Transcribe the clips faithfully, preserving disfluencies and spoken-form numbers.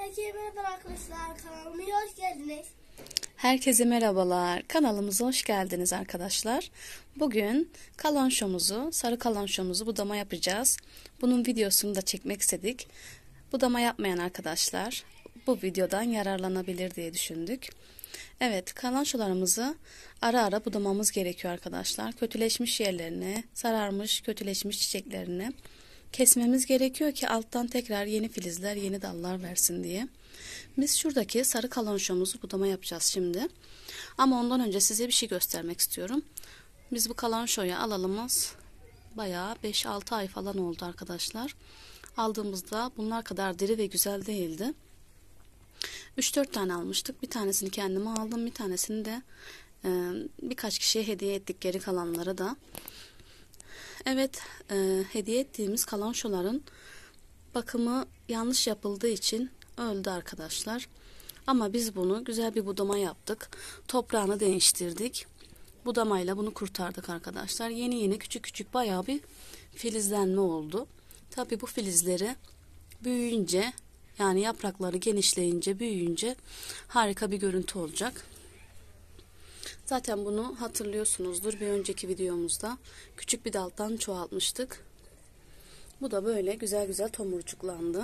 Herkese merhaba arkadaşlar, kanalıma hoş geldiniz. Herkese merhabalar. Kanalımıza hoş geldiniz arkadaşlar. Bugün kalançomuzu, sarı kalançomuzu budama yapacağız. Bunun videosunu da çekmek istedik. Budama yapmayan arkadaşlar bu videodan yararlanabilir diye düşündük. Evet, kalançolarımızı ara ara budamamız gerekiyor arkadaşlar. Kötüleşmiş yerlerini, sararmış, kötüleşmiş çiçeklerini kesmemiz gerekiyor ki alttan tekrar yeni filizler, yeni dallar versin diye. Biz şuradaki sarı kalançomuzu budama yapacağız şimdi. Ama ondan önce size bir şey göstermek istiyorum. Biz bu kalançoyu alalımız bayağı beş altı ay falan oldu arkadaşlar. Aldığımızda bunlar kadar diri ve güzel değildi. üç dört tane almıştık. Bir tanesini kendime aldım. Bir tanesini de e, birkaç kişiye hediye ettik, geri kalanlara da. Evet, e, hediye ettiğimiz kalançoların bakımı yanlış yapıldığı için öldü arkadaşlar. Ama biz bunu güzel bir budama yaptık. Toprağını değiştirdik. Budamayla bunu kurtardık arkadaşlar. Yeni yeni küçük küçük bayağı bir filizlenme oldu. Tabii bu filizleri büyüyünce, yani yaprakları genişleyince, büyüyünce harika bir görüntü olacak. Zaten bunu hatırlıyorsunuzdur. Bir önceki videomuzda küçük bir daldan çoğaltmıştık. Bu da böyle güzel güzel tomurcuklandı.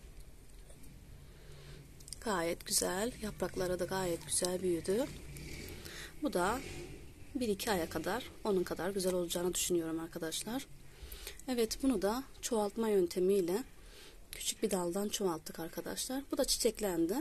Gayet güzel. Yaprakları da gayet güzel büyüdü. Bu da bir iki aya kadar onun kadar güzel olacağını düşünüyorum arkadaşlar. Evet, bunu da çoğaltma yöntemiyle küçük bir daldan çoğalttık arkadaşlar. Bu da çiçeklendi.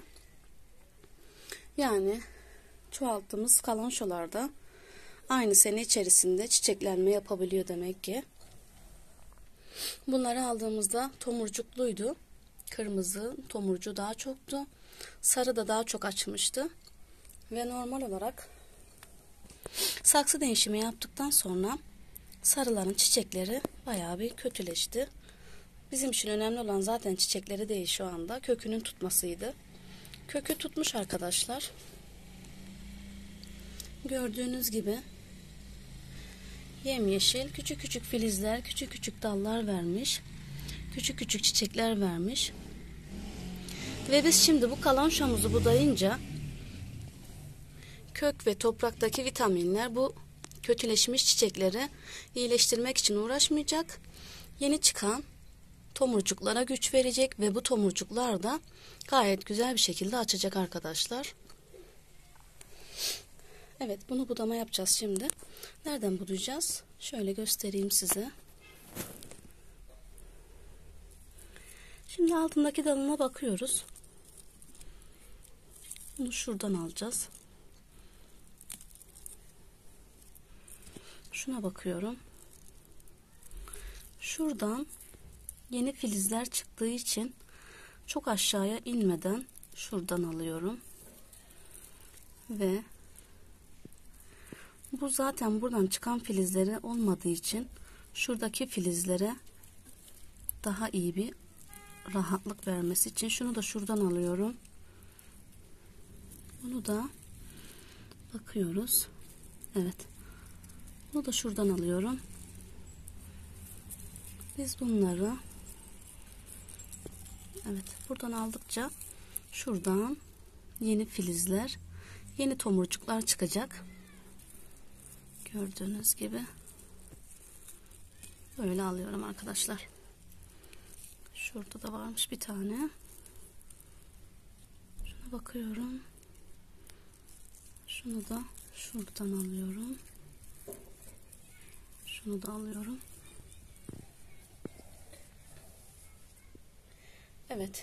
Yani çoğalttığımız kalançolarda aynı sene içerisinde çiçeklenme yapabiliyor demek ki. Bunları aldığımızda tomurcukluydu. Kırmızı tomurcu daha çoktu. Sarı da daha çok açmıştı. Ve normal olarak saksı değişimi yaptıktan sonra sarıların çiçekleri bayağı bir kötüleşti. Bizim için önemli olan zaten çiçekleri değil şu anda. Kökünün tutmasıydı. Kökü tutmuş arkadaşlar. Gördüğünüz gibi yemyeşil küçük küçük filizler, küçük küçük dallar vermiş. Küçük küçük çiçekler vermiş. Ve biz şimdi bu kalançomuzu budayınca kök ve topraktaki vitaminler bu kötüleşmiş çiçekleri iyileştirmek için uğraşmayacak. Yeni çıkan tomurcuklara güç verecek ve bu tomurcuklar da gayet güzel bir şekilde açacak arkadaşlar. Evet, bunu budama yapacağız şimdi. Nereden budayacağız? Şöyle göstereyim size. Şimdi altındaki dalına bakıyoruz. Bunu şuradan alacağız. Şuna bakıyorum. Şuradan yeni filizler çıktığı için çok aşağıya inmeden şuradan alıyorum. Ve bu zaten buradan çıkan filizleri olmadığı için şuradaki filizlere daha iyi bir rahatlık vermesi için şunu da şuradan alıyorum. Bunu da bakıyoruz. Evet. Bunu da şuradan alıyorum. Biz bunları evet buradan aldıkça şuradan yeni filizler, yeni tomurcuklar çıkacak. Gördüğünüz gibi böyle alıyorum arkadaşlar. Şurada da varmış bir tane. Şuna bakıyorum. Şunu da şuradan alıyorum. Şunu da alıyorum. Evet.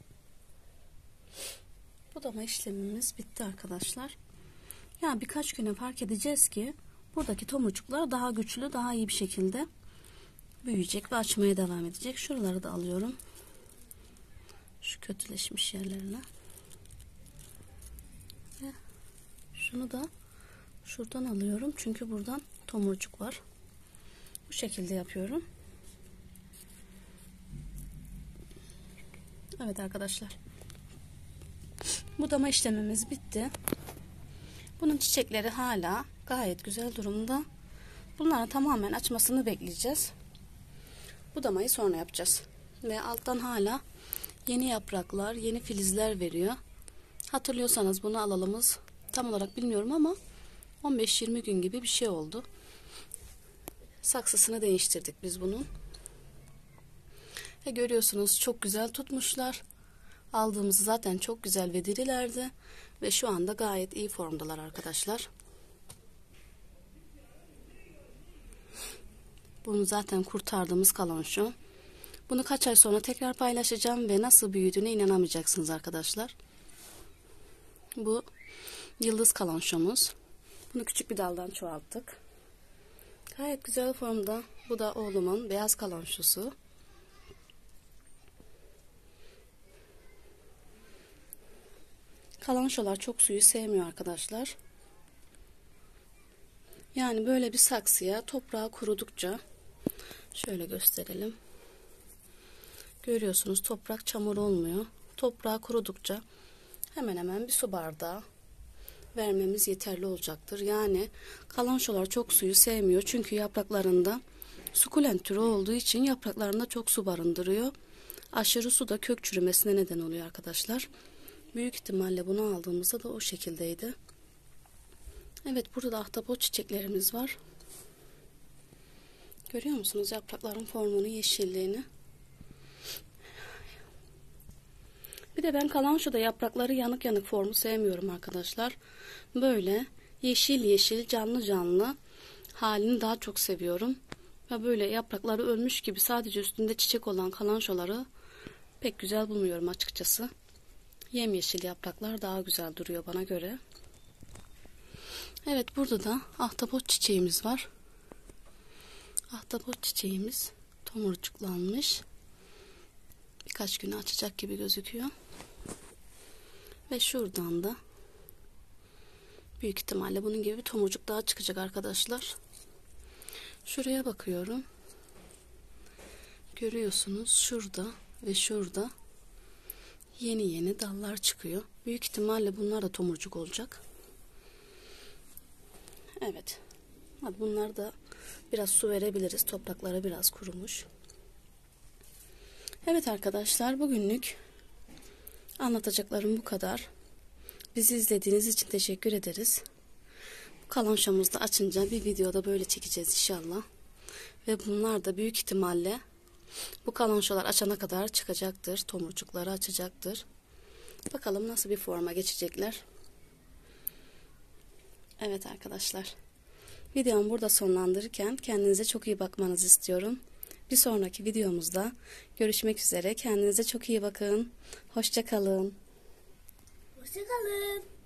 Budama işlemimiz bitti arkadaşlar. Yani birkaç güne fark edeceğiz ki buradaki tomurcuklar daha güçlü, daha iyi bir şekilde büyüyecek ve açmaya devam edecek. Şuraları da alıyorum. Şu kötüleşmiş yerlerine. Ve şunu da şuradan alıyorum. Çünkü buradan tomurcuk var. Bu şekilde yapıyorum. Evet arkadaşlar. Budama işlemimiz bitti. Bunun çiçekleri hala gayet güzel durumda. Bunların tamamen açmasını bekleyeceğiz. Budamayı sonra yapacağız. Ve alttan hala Yeni yapraklar, yeni filizler veriyor. Hatırlıyorsanız bunu alalımız tam olarak bilmiyorum ama on beş yirmi gün gibi bir şey oldu. Saksısını değiştirdik biz bunun. Ve görüyorsunuz çok güzel tutmuşlar. Aldığımızı zaten çok güzel ve dirilerdi. Ve şu anda gayet iyi formdalar arkadaşlar. Bunu zaten kurtardığımız kalonşo. Bunu kaç ay sonra tekrar paylaşacağım ve nasıl büyüdüğüne inanamayacaksınız arkadaşlar. Bu yıldız kalonşomuz. Bunu küçük bir daldan çoğalttık. Gayet güzel formda. Bu da oğlumun beyaz kalonşosu. Kalonşolar çok suyu sevmiyor arkadaşlar. Yani böyle bir saksıya toprağı kurudukça şöyle gösterelim. Görüyorsunuz toprak çamur olmuyor. Toprağı kurudukça hemen hemen bir su bardağı vermemiz yeterli olacaktır. Yani kalonşolar çok suyu sevmiyor. Çünkü yapraklarında sukulent türü olduğu için yapraklarında çok su barındırıyor. Aşırı su da kök çürümesine neden oluyor arkadaşlar. Büyük ihtimalle bunu aldığımızda da o şekildeydi. Evet, burada da ahtapot çiçeklerimiz var. Görüyor musunuz yaprakların formunu, yeşilliğini? Bir de ben kalonşoda yaprakları yanık yanık formu sevmiyorum arkadaşlar. Böyle yeşil yeşil canlı canlı halini daha çok seviyorum. Ve böyle yaprakları ölmüş gibi sadece üstünde çiçek olan kalonşoları pek güzel bulmuyorum açıkçası. Yemyeşil yapraklar daha güzel duruyor bana göre. Evet, burada da ahtapot çiçeğimiz var. Ahtapot çiçeğimiz tomurcuklanmış. Birkaç güne açacak gibi gözüküyor. Ve şuradan da büyük ihtimalle bunun gibi bir tomurcuk daha çıkacak arkadaşlar. Şuraya bakıyorum. Görüyorsunuz şurada ve şurada yeni yeni dallar çıkıyor. Büyük ihtimalle bunlar da tomurcuk olacak. Evet. Bunlar da biraz su verebiliriz. Toprakları biraz kurumuş. Evet arkadaşlar, bugünlük anlatacaklarım bu kadar. Bizi izlediğiniz için teşekkür ederiz. Bu kalonşomuzu da açınca bir videoda böyle çekeceğiz inşallah. Ve bunlar da büyük ihtimalle bu kalonşolar açana kadar çıkacaktır. Tomurcukları açacaktır. Bakalım nasıl bir forma geçecekler. Evet arkadaşlar. Videomu burada sonlandırırken kendinize çok iyi bakmanızı istiyorum. Bir sonraki videomuzda görüşmek üzere. Kendinize çok iyi bakın. Hoşça kalın. Hoşça kalın.